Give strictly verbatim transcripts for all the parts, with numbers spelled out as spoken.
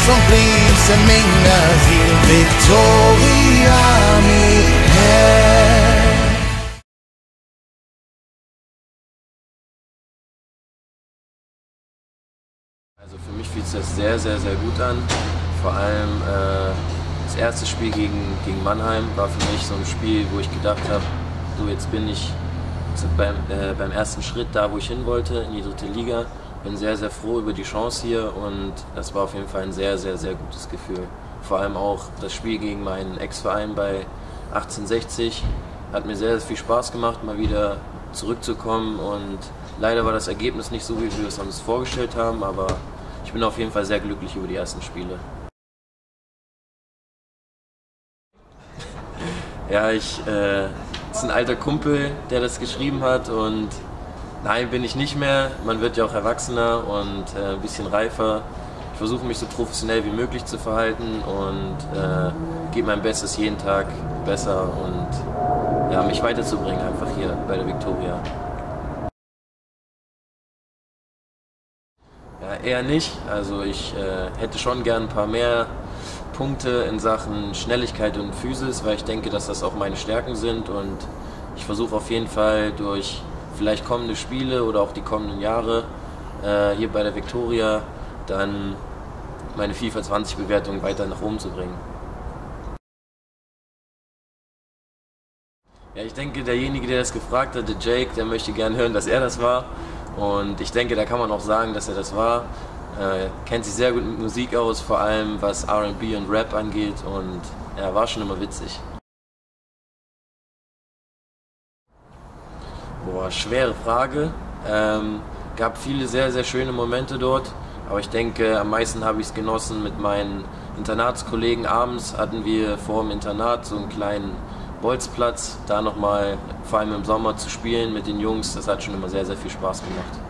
s'omplissent minnes i Victoria, mi hem. Also für mich fühlt sich das sehr, sehr, sehr gut an. Vor allem äh, das erste Spiel gegen, gegen Mannheim war für mich so ein Spiel, wo ich gedacht habe, so jetzt bin ich beim, äh, beim ersten Schritt da, wo ich hin wollte, in die dritte Liga. Bin sehr, sehr froh über die Chance hier und das war auf jeden Fall ein sehr, sehr, sehr gutes Gefühl. Vor allem auch das Spiel gegen meinen Ex-Verein bei achtzehnhundertsechzig hat mir sehr, sehr viel Spaß gemacht, mal wieder zurückzukommen und leider war das Ergebnis nicht so, wie wir es uns vorgestellt haben, aber ich bin auf jeden Fall sehr glücklich über die ersten Spiele. Ja, ich, äh, das ist ein alter Kumpel, der das geschrieben hat und nein, bin ich nicht mehr. Man wird ja auch erwachsener und äh, ein bisschen reifer. Ich versuche mich so professionell wie möglich zu verhalten und äh, gebe mein Bestes jeden Tag besser und ja, mich weiterzubringen einfach hier bei der Viktoria. Ja, eher nicht. Also ich äh, hätte schon gern ein paar mehr Punkte in Sachen Schnelligkeit und Physis, weil ich denke, dass das auch meine Stärken sind und ich versuche auf jeden Fall durch vielleicht kommende Spiele oder auch die kommenden Jahre äh, hier bei der Viktoria dann meine FIFA zwanzig Bewertung weiter nach oben zu bringen. Ja, ich denke, derjenige, der das gefragt hat, der Jake, der möchte gerne hören, dass er das war. Und ich denke, da kann man auch sagen, dass er das war. Äh, kennt sich sehr gut mit Musik aus, vor allem was R and B und Rap angeht und er war schon immer witzig. Boah, schwere Frage. Ähm, gab viele sehr, sehr schöne Momente dort, aber ich denke, am meisten habe ich es genossen mit meinen Internatskollegen. Abends hatten wir vor dem Internat so einen kleinen Bolzplatz, da nochmal, vor allem im Sommer, zu spielen mit den Jungs, das hat schon immer sehr, sehr viel Spaß gemacht.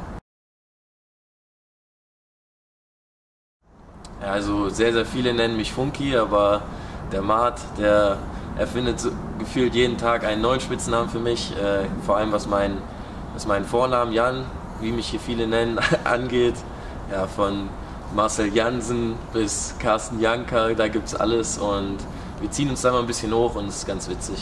Ja, also sehr, sehr viele nennen mich Funky, aber der Mart, der erfindet so gefühlt jeden Tag einen neuen Spitznamen für mich, äh, vor allem was mein, was meinen Vornamen Jan, wie mich hier viele nennen, angeht. Ja, von Marcel Jansen bis Carsten Janker, da gibt's alles und wir ziehen uns da mal ein bisschen hoch und es ist ganz witzig.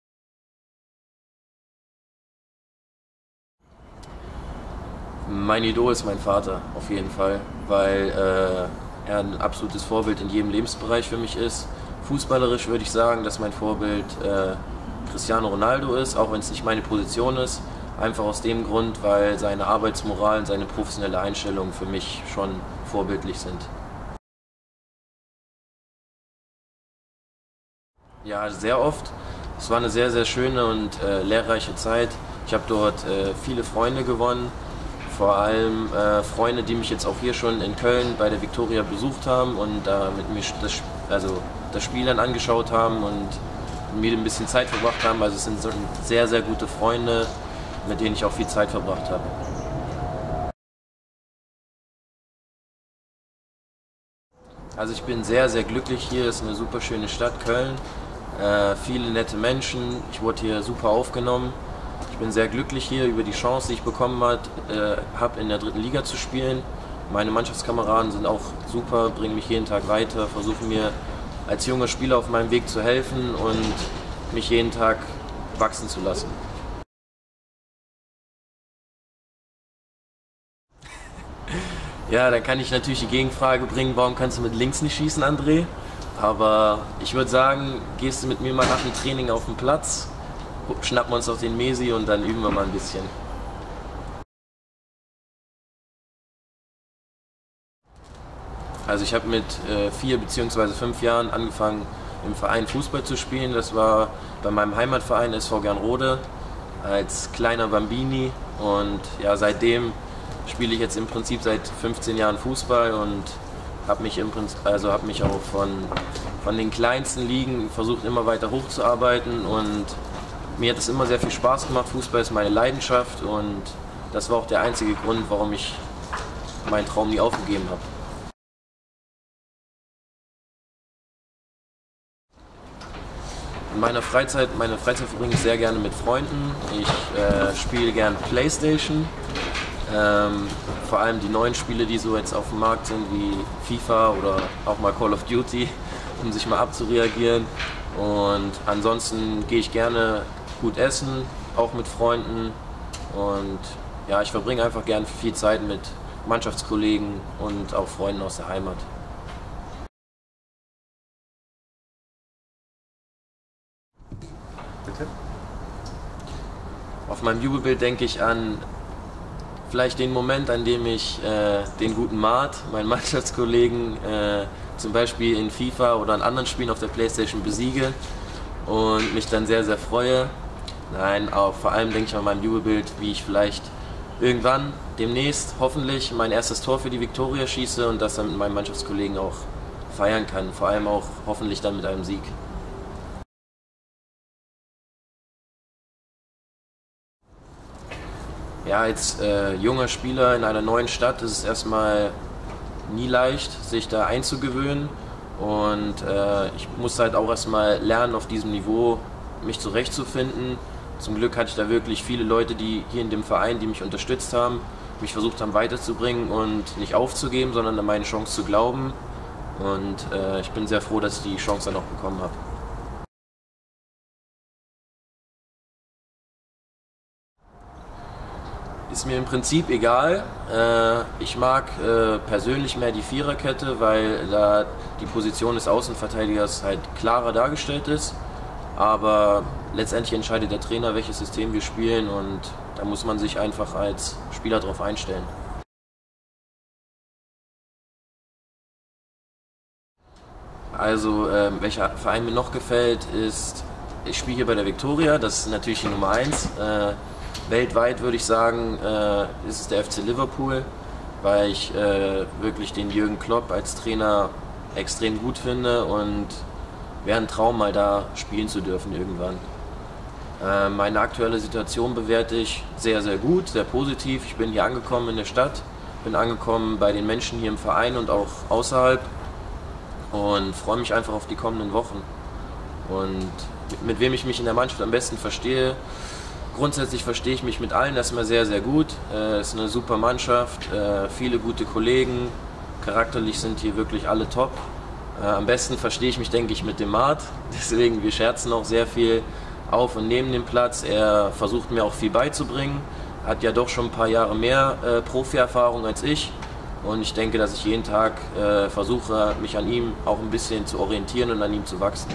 Mein Idol ist mein Vater, auf jeden Fall, weil äh, er ein absolutes Vorbild in jedem Lebensbereich für mich ist. Fußballerisch würde ich sagen, dass mein Vorbild äh, Cristiano Ronaldo ist, auch wenn es nicht meine Position ist. Einfach aus dem Grund, weil seine Arbeitsmoral und seine professionelle Einstellung für mich schon vorbildlich sind. Ja, sehr oft. Es war eine sehr, sehr schöne und äh, lehrreiche Zeit. Ich habe dort äh, viele Freunde gewonnen, vor allem äh, Freunde, die mich jetzt auch hier schon in Köln bei der Viktoria besucht haben und da äh, mit mir das, also das Spiel dann angeschaut haben und mit mir ein bisschen Zeit verbracht haben. Also es sind sehr, sehr gute Freunde, mit denen ich auch viel Zeit verbracht habe. Also ich bin sehr, sehr glücklich hier. Es ist eine super schöne Stadt, Köln. Äh, viele nette Menschen. Ich wurde hier super aufgenommen. Ich bin sehr glücklich hier über die Chance, die ich bekommen habe, äh, in der dritten Liga zu spielen. Meine Mannschaftskameraden sind auch super, bringen mich jeden Tag weiter, versuchen mir als junger Spieler auf meinem Weg zu helfen und mich jeden Tag wachsen zu lassen. Ja, dann kann ich natürlich die Gegenfrage bringen, warum kannst du mit links nicht schießen, André? Aber ich würde sagen, gehst du mit mir mal nach dem Training auf den Platz, schnappen wir uns auf den Messi und dann üben wir mal ein bisschen. Also ich habe mit äh, vier bzw. fünf Jahren angefangen, im Verein Fußball zu spielen. Das war bei meinem Heimatverein S V Gernrode als kleiner Bambini und ja, seitdem spiele ich jetzt im Prinzip seit fünfzehn Jahren Fußball und habe mich, im Prinzip, also hab mich auch von, von den kleinsten Ligen versucht, immer weiter hochzuarbeiten und mir hat es immer sehr viel Spaß gemacht. Fußball ist meine Leidenschaft und das war auch der einzige Grund, warum ich meinen Traum nie aufgegeben habe. In meiner Freizeit, meine Freizeit verbringe ich sehr gerne mit Freunden. Ich äh, spiele gerne Playstation. Ähm, vor allem die neuen Spiele, die so jetzt auf dem Markt sind, wie FIFA oder auch mal Call of Duty, um sich mal abzureagieren. Und ansonsten gehe ich gerne gut essen, auch mit Freunden. Und ja, ich verbringe einfach gerne viel Zeit mit Mannschaftskollegen und auch Freunden aus der Heimat. Bitte? Auf meinem Jubelbild denke ich an vielleicht den Moment, an dem ich äh, den guten Mart, meinen Mannschaftskollegen, äh, zum Beispiel in FIFA oder in anderen Spielen auf der Playstation besiege und mich dann sehr, sehr freue. Nein, auch vor allem denke ich an meinem Jubelbild, wie ich vielleicht irgendwann, demnächst, hoffentlich mein erstes Tor für die Viktoria schieße und das dann mit meinen Mannschaftskollegen auch feiern kann. Vor allem auch hoffentlich dann mit einem Sieg. Ja, als äh, junger Spieler in einer neuen Stadt ist es erstmal nie leicht, sich da einzugewöhnen. Und äh, ich musste halt auch erstmal lernen, auf diesem Niveau mich zurechtzufinden. Zum Glück hatte ich da wirklich viele Leute, die hier in dem Verein, die mich unterstützt haben, mich versucht haben weiterzubringen und nicht aufzugeben, sondern an meine Chance zu glauben. Und äh, ich bin sehr froh, dass ich die Chance dann auch bekommen habe. Ist mir im Prinzip egal. Ich mag persönlich mehr die Viererkette, weil da die Position des Außenverteidigers halt klarer dargestellt ist. Aber letztendlich entscheidet der Trainer, welches System wir spielen, und da muss man sich einfach als Spieler darauf einstellen. Also welcher Verein mir noch gefällt, ist, ich spiele hier bei der Viktoria, das ist natürlich die Nummer eins. Weltweit würde ich sagen, äh, ist es der F C Liverpool, weil ich äh, wirklich den Jürgen Klopp als Trainer extrem gut finde und wäre ein Traum, mal da spielen zu dürfen irgendwann. Äh, meine aktuelle Situation bewerte ich sehr, sehr gut, sehr positiv. Ich bin hier angekommen in der Stadt, bin angekommen bei den Menschen hier im Verein und auch außerhalb und freue mich einfach auf die kommenden Wochen. Und mit, mit wem ich mich in der Mannschaft am besten verstehe, grundsätzlich verstehe ich mich mit allen erstmal sehr, sehr gut. Es ist eine super Mannschaft, viele gute Kollegen, charakterlich sind hier wirklich alle top. Am besten verstehe ich mich, denke ich, mit dem Mart, deswegen wir scherzen auch sehr viel auf und neben dem Platz. Er versucht mir auch viel beizubringen, hat ja doch schon ein paar Jahre mehr äh, Profi-Erfahrung als ich, und ich denke, dass ich jeden Tag äh, versuche, mich an ihm auch ein bisschen zu orientieren und an ihm zu wachsen.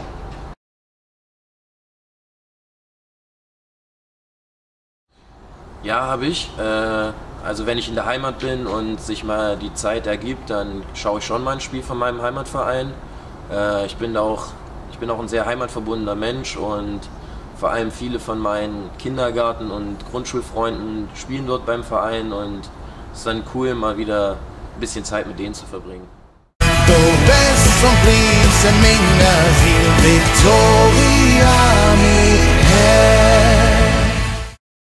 Ja, habe ich. Also wenn ich in der Heimat bin und sich mal die Zeit ergibt, dann schaue ich schon mal ein Spiel von meinem Heimatverein. Ich bin auch, ich bin auch ein sehr heimatverbundener Mensch, und vor allem viele von meinen Kindergarten- und Grundschulfreunden spielen dort beim Verein, und es ist dann cool, mal wieder ein bisschen Zeit mit denen zu verbringen. The best some please and Viktoria.